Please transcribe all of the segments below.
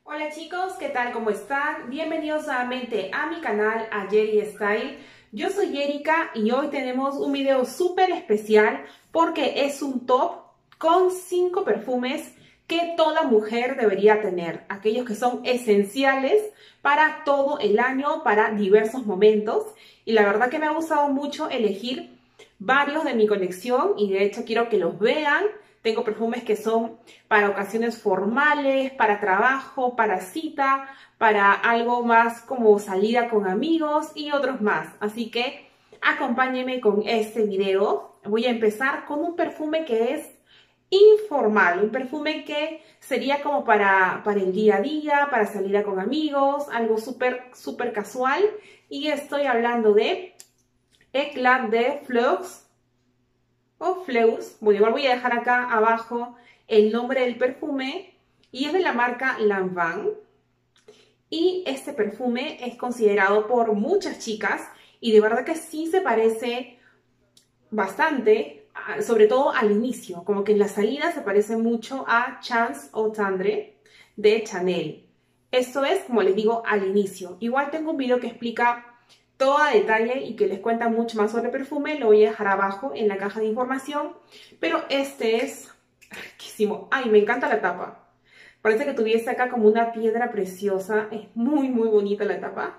Hola chicos, ¿qué tal? ¿Cómo están? Bienvenidos nuevamente a mi canal, a Yeri Style. Yo soy Erika y hoy tenemos un video súper especial porque es un top con 5 perfumes que toda mujer debería tener. Aquellos que son esenciales para todo el año, para diversos momentos. Y la verdad que me ha gustado mucho elegir varios de mi colección y de hecho quiero que los vean. Tengo perfumes que son para ocasiones formales, para trabajo, para cita, para algo más como salida con amigos y otros más. Así que acompáñenme con este video. Voy a empezar con un perfume que es informal, un perfume que sería como para el día a día, para salir con amigos, algo súper casual. Y estoy hablando de Eclat de Flux o Fleus. Bueno, igual voy a dejar acá abajo el nombre del perfume y es de la marca Lanvin. Y este perfume es considerado por muchas chicas y de verdad que sí se parece bastante, sobre todo al inicio, como que en la salida se parece mucho a Chance Eau Tendre de Chanel. Esto es, como les digo, al inicio. Igual tengo un video que explica todo a detalle y que les cuenta mucho más sobre el perfume, lo voy a dejar abajo en la caja de información, pero este es riquísimo. Ay, me encanta la tapa. Parece que tuviese acá como una piedra preciosa, es muy bonita la tapa.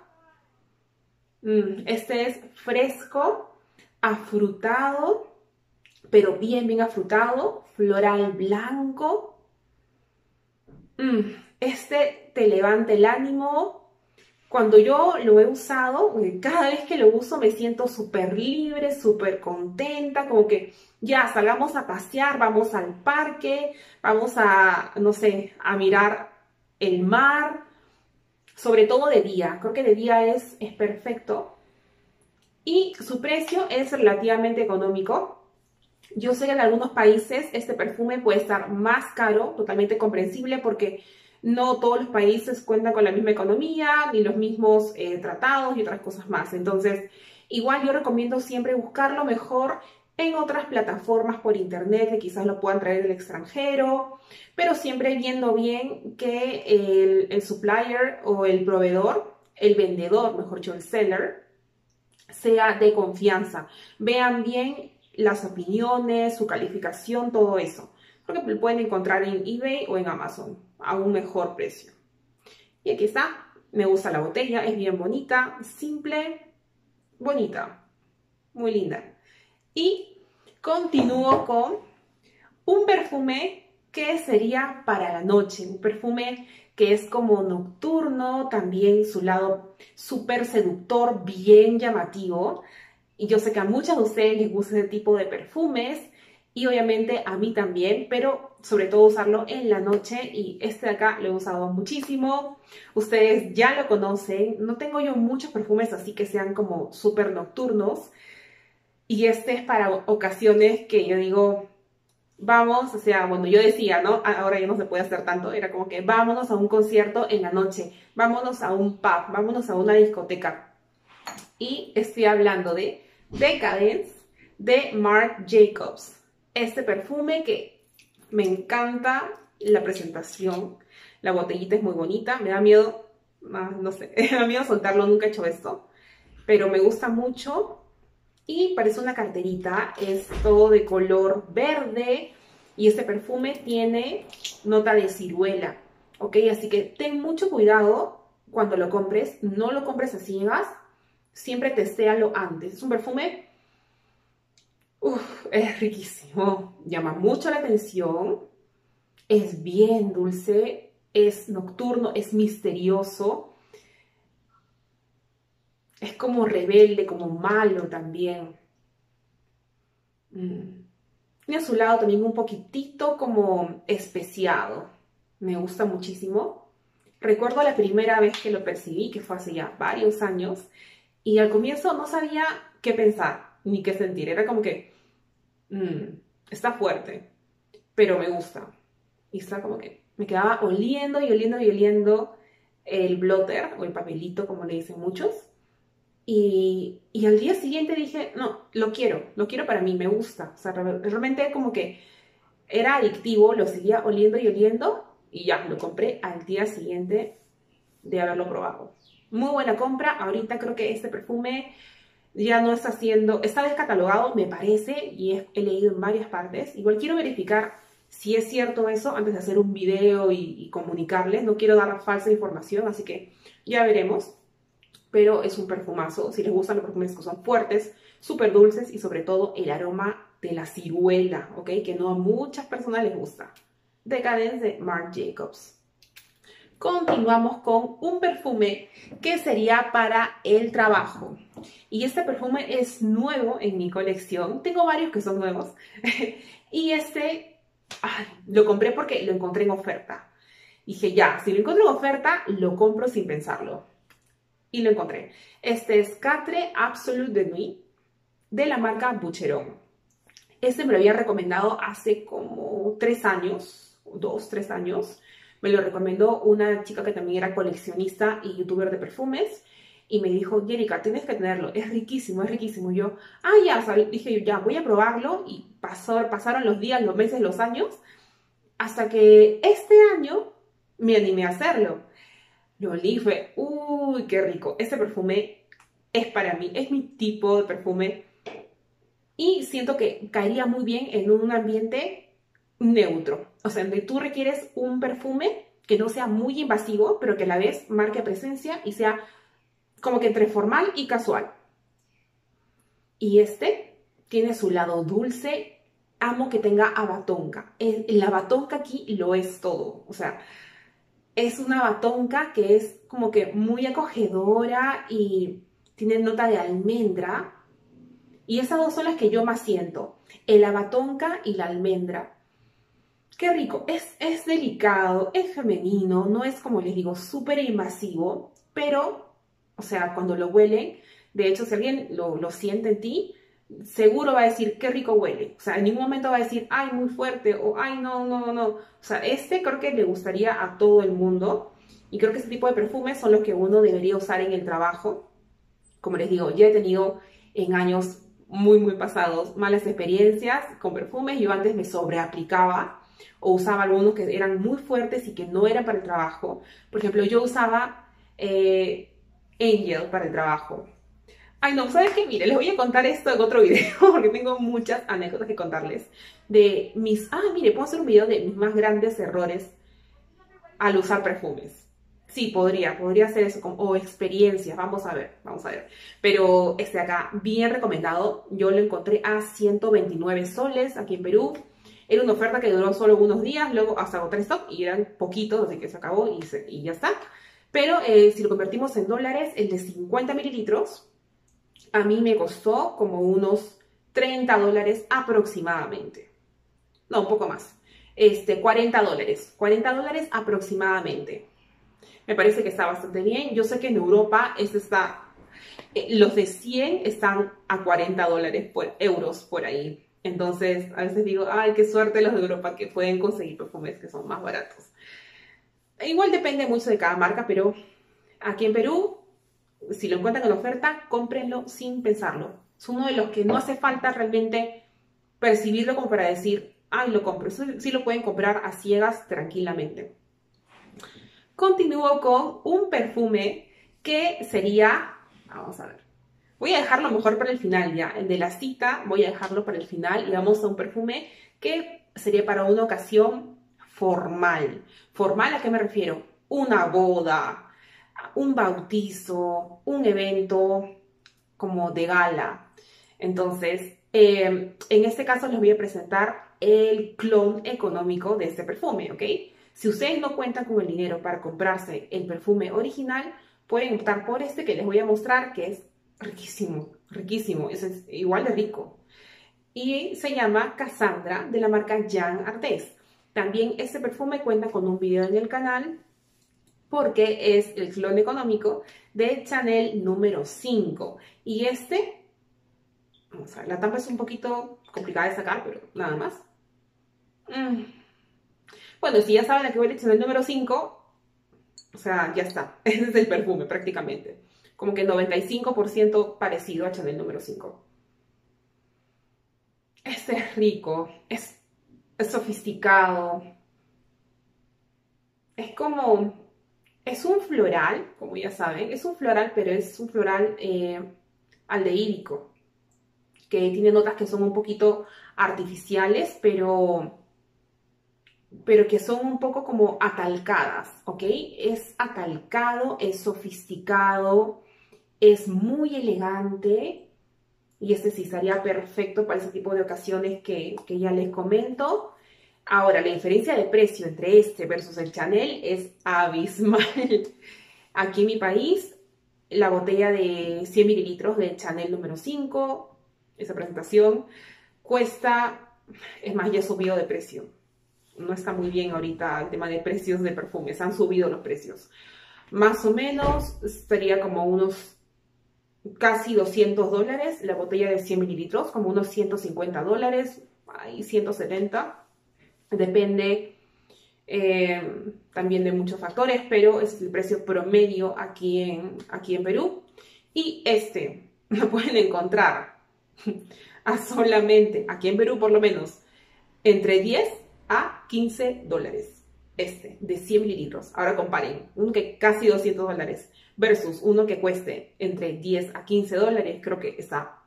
Este es fresco, afrutado, pero bien afrutado, floral blanco. Este te levanta el ánimo. Cuando yo lo he usado, cada vez que lo uso me siento súper libre, súper contenta, como que ya salgamos a pasear, vamos al parque, vamos a, no sé, a mirar el mar, sobre todo de día. Creo que de día es perfecto. Y su precio es relativamente económico. Yo sé que en algunos países este perfume puede estar más caro, totalmente comprensible porque no todos los países cuentan con la misma economía, ni los mismos tratados y otras cosas más. Entonces, igual yo recomiendo siempre buscarlo mejor en otras plataformas por internet que quizás lo puedan traer del extranjero, pero siempre viendo bien que el supplier o el proveedor, el vendedor, mejor dicho, el seller, sea de confianza. Vean bien las opiniones, su calificación, todo eso. Porque lo pueden encontrar en eBay o en Amazon a un mejor precio. Y aquí está. Me gusta la botella, es bien bonita, simple, bonita, muy linda. Y continúo con un perfume que sería para la noche, un perfume que es como nocturno, también su lado súper seductor, bien llamativo. Y yo sé que a muchas de ustedes les gusta ese tipo de perfumes y obviamente a mí también, pero sobre todo usarlo en la noche y este de acá lo he usado muchísimo. Ustedes ya lo conocen, no tengo yo muchos perfumes así que sean como súper nocturnos y este es para ocasiones que yo digo, vamos, o sea, bueno, yo decía, ¿no? Ahora ya no se puede hacer tanto, era como que vámonos a un concierto en la noche, vámonos a un pub, vámonos a una discoteca. Y estoy hablando de Decadence de Marc Jacobs. Este perfume que me encanta la presentación. La botellita es muy bonita. Me da miedo, no sé, me da miedo soltarlo. Nunca he hecho esto. Pero me gusta mucho. Y parece una carterita. Es todo de color verde. Y este perfume tiene nota de ciruela. ¿Ok? Así que ten mucho cuidado cuando lo compres. No lo compres a ciegas. Siempre testéalo antes. Es un perfume, es riquísimo, llama mucho la atención, es bien dulce, es nocturno, es misterioso, es como rebelde, como malo también. Y a su lado también un poquitito como especiado, me gusta muchísimo. Recuerdo la primera vez que lo percibí, que fue hace ya varios años, y al comienzo no sabía qué pensar ni qué sentir. Era como que, está fuerte, pero me gusta. Y está como que me quedaba oliendo y oliendo y oliendo el blotter o el papelito, como le dicen muchos. Y al día siguiente dije, no, lo quiero para mí, me gusta. O sea, realmente como que era adictivo, lo seguía oliendo y oliendo. y ya, lo compré al día siguiente de haberlo probado. Muy buena compra. Ahorita creo que este perfume ya no está siendo, está descatalogado, me parece, y he leído en varias partes. Igual quiero verificar si es cierto eso antes de hacer un video y comunicarles. No quiero dar falsa información, así que ya veremos. Pero es un perfumazo. Si les gustan los perfumes que son fuertes, súper dulces y sobre todo el aroma de la ciruela, ¿ok? Que no a muchas personas les gusta. Decadence de Marc Jacobs. Continuamos con un perfume que sería para el trabajo. Y este perfume es nuevo en mi colección. Tengo varios que son nuevos. Y lo compré porque lo encontré en oferta. Dije, ya, si lo encuentro en oferta, lo compro sin pensarlo. Y lo encontré. Este es Quatre Absolute de Nuit de la marca Boucheron. Este me lo había recomendado hace como 3 años, 2, 3 años. Me lo recomendó una chica que también era coleccionista y youtuber de perfumes. Y me dijo, Jerica, tienes que tenerlo, es riquísimo, es riquísimo. Y yo, ya, o sea, dije yo, ya, voy a probarlo. Y pasaron los días, los meses, los años, hasta que este año me animé a hacerlo. Lo olí y fue, uy, qué rico. Este perfume es para mí, es mi tipo de perfume. Y siento que caería muy bien en un ambiente neutro. O sea, donde tú requieres un perfume que no sea muy invasivo, pero que a la vez marque presencia y sea como que entre formal y casual. Y este tiene su lado dulce. Amo que tenga abatonca. La abatonca aquí lo es todo. O sea, es una abatonca que es como que muy acogedora y tiene nota de almendra. Y esas dos son las que yo más siento. El abatonca y la almendra. Qué rico. Es delicado, es femenino, no es, como les digo, súper invasivo, pero, o sea, cuando lo huelen, de hecho, si alguien lo siente en ti, seguro va a decir, qué rico huele. O sea, en ningún momento va a decir, ay, muy fuerte, o ay, no, no, no. O sea, creo que le gustaría a todo el mundo, y creo que este tipo de perfumes son los que uno debería usar en el trabajo. Como les digo, ya he tenido en años muy, muy pasados malas experiencias con perfumes. Yo antes me sobreaplicaba o usaba algunos que eran muy fuertes y que no eran para el trabajo. Por ejemplo, yo usaba Angel para el trabajo. Ay, no, ¿sabes qué? Mire, les voy a contar esto en otro video porque tengo muchas anécdotas que contarles de mis... mire, puedo hacer un video de mis más grandes errores al usar perfumes. Sí, podría hacer eso, o experiencias, vamos a ver. Pero acá, bien recomendado, yo lo encontré a 129 soles aquí en Perú. Era una oferta que duró solo unos días, luego hasta agotar stock y eran poquitos, así que se acabó y ya está. Pero si lo convertimos en dólares, el de 50 mililitros, a mí me costó como unos 30 dólares aproximadamente. No, un poco más. 40 dólares. 40 dólares aproximadamente. Me parece que está bastante bien. Yo sé que en Europa los de 100 están a 40 dólares euros por ahí. Entonces, a veces digo, ay, qué suerte los de Europa que pueden conseguir perfumes que son más baratos. Igual depende mucho de cada marca, pero aquí en Perú, si lo encuentran en oferta, cómprenlo sin pensarlo. Es uno de los que no hace falta realmente percibirlo como para decir, ay, lo compro. Sí lo pueden comprar a ciegas tranquilamente. Continúo con un perfume que sería, vamos a ver, voy a dejarlo mejor para el final ya, el de la cita voy a dejarlo para el final y vamos a un perfume que sería para una ocasión formal. ¿Formal a qué me refiero? Una boda, un bautizo, un evento como de gala. Entonces, en este caso les voy a presentar el clon económico de este perfume, ¿ok? Si ustedes no cuentan con el dinero para comprarse el perfume original, pueden optar por este que les voy a mostrar, que es riquísimo, riquísimo, es igual de rico. Y se llama Cassandra, de la marca Jean Arthès. También este perfume cuenta con un video en el canal porque es el clon económico de Chanel número 5. Y vamos a ver, la tapa es un poquito complicada de sacar, pero nada más. Bueno, si ya saben a qué huele Chanel número 5, o sea, ya está. Ese es el perfume prácticamente. Como que 95% parecido a Chanel número 5. Este es rico, es sofisticado. Es como, es un floral, como ya saben, es un floral, pero es un floral aldehídico, que tiene notas que son un poquito artificiales, pero que son un poco como atalcadas, ¿ok? Es atalcado, es sofisticado, es muy elegante y este sí estaría perfecto para ese tipo de ocasiones que ya les comento. Ahora, la diferencia de precio entre este versus el Chanel es abismal. Aquí en mi país, la botella de 100 mililitros de Chanel número 5, esa presentación, cuesta, es más, ya ha subido de precio. No está muy bien ahorita el tema de precios de perfumes, han subido los precios. Más o menos sería como unos casi $200 la botella de 100 mililitros, como unos $150, ahí 170. Depende también de muchos factores, pero es el precio promedio aquí en Perú. Y este lo pueden encontrar a solamente, aquí en Perú por lo menos, entre 10 a $15. Este, de 100 mililitros. Ahora comparen, uno que casi $200 versus uno que cueste entre 10 a $15, creo que está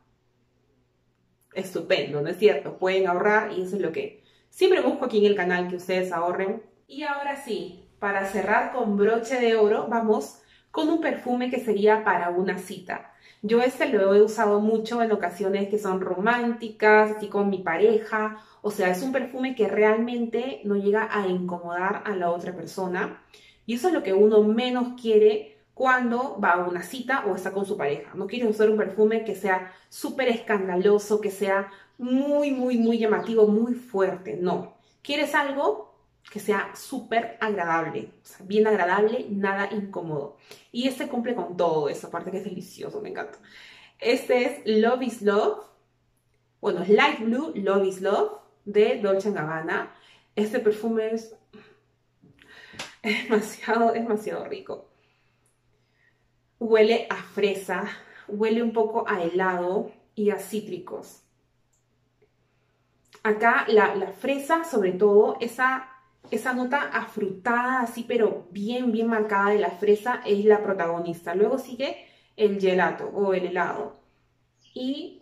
estupendo, ¿no es cierto? Pueden ahorrar y eso es lo que siempre busco aquí en el canal, que ustedes ahorren. Y ahora sí, para cerrar con broche de oro, vamos con un perfume que sería para una cita. Yo este lo he usado mucho en ocasiones que son románticas, así con mi pareja. O sea, es un perfume que realmente no llega a incomodar a la otra persona. Y eso es lo que uno menos quiere cuando va a una cita o está con su pareja. No quieres usar un perfume que sea súper escandaloso, que sea muy llamativo, muy fuerte. No. Quieres algo que sea súper agradable, o sea, bien agradable, nada incómodo. Y este cumple con todo eso, aparte que es delicioso, me encanta. Este es Love is Love, bueno, es Light Blue Love is Love de Dolce & Gabbana. Este perfume es demasiado rico. Huele a fresa, huele un poco a helado y a cítricos. Acá la fresa, sobre todo, esa nota afrutada, así, pero bien marcada de la fresa, es la protagonista. Luego sigue el gelato o el helado. Y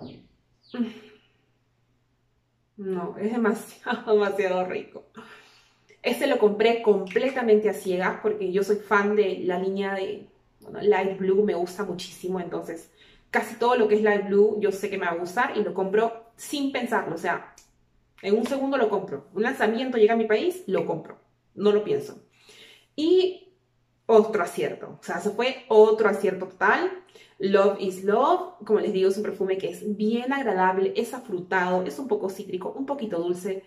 no, es demasiado rico. Este lo compré completamente a ciegas porque yo soy fan de la línea de Light Blue, me gusta muchísimo. Entonces, casi todo lo que es Light Blue yo sé que me va a gustar y lo compro sin pensarlo. O sea, en un segundo lo compro. Un lanzamiento llega a mi país, lo compro. No lo pienso. Y otro acierto. O sea, eso fue otro acierto total. Love is Love. Como les digo, es un perfume que es bien agradable, es afrutado, es un poco cítrico, un poquito dulce.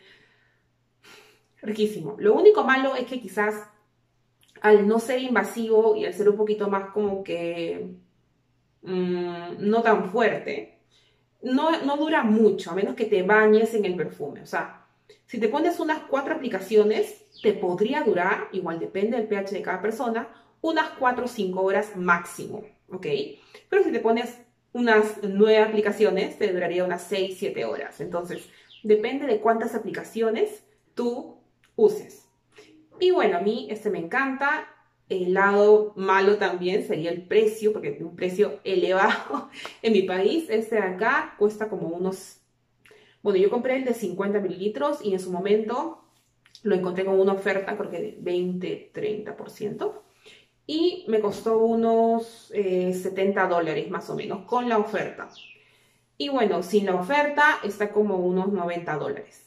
Riquísimo. Lo único malo es que quizás al no ser invasivo y al ser un poquito más como que no tan fuerte, no dura mucho, a menos que te bañes en el perfume. O sea, si te pones unas 4 aplicaciones, te podría durar, igual depende del pH de cada persona, unas 4 o 5 horas máximo, ¿ok? Pero si te pones unas 9 aplicaciones, te duraría unas 6, 7 horas. Entonces, depende de cuántas aplicaciones tú uses. Y bueno, a mí este me encanta. El lado malo también sería el precio, porque tiene un precio elevado en mi país. Este de acá cuesta como unos... Bueno, yo compré el de 50 mililitros y en su momento lo encontré con una oferta, creo que de 20-30%. Y me costó unos $70 más o menos con la oferta. Y bueno, sin la oferta está como unos $90.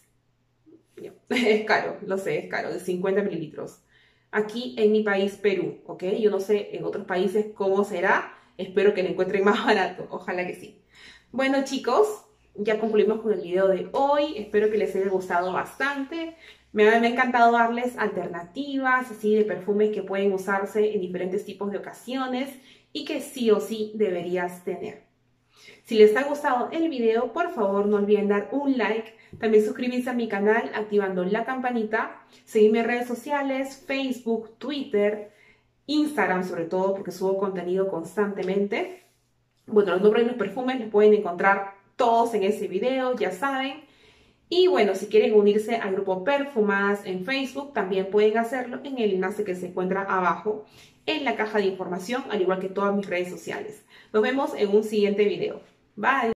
Es caro, lo sé, es caro, de 50 mililitros. Aquí en mi país, Perú, ¿ok? Yo no sé en otros países cómo será. Espero que lo encuentren más barato. Ojalá que sí. Bueno, chicos, ya concluimos con el video de hoy. Espero que les haya gustado bastante. Me ha encantado darles alternativas, así, de perfumes que pueden usarse en diferentes tipos de ocasiones y que sí o sí deberías tener. Si les ha gustado el video, por favor no olviden dar un like, también suscribirse a mi canal activando la campanita, seguirme en redes sociales, Facebook, Twitter, Instagram sobre todo porque subo contenido constantemente. Bueno, los nombres de los perfumes los pueden encontrar todos en ese video, ya saben. Y bueno, si quieren unirse al grupo Perfumadas en Facebook, también pueden hacerlo en el enlace que se encuentra abajo en la caja de información, al igual que todas mis redes sociales. Nos vemos en un siguiente video. Bye.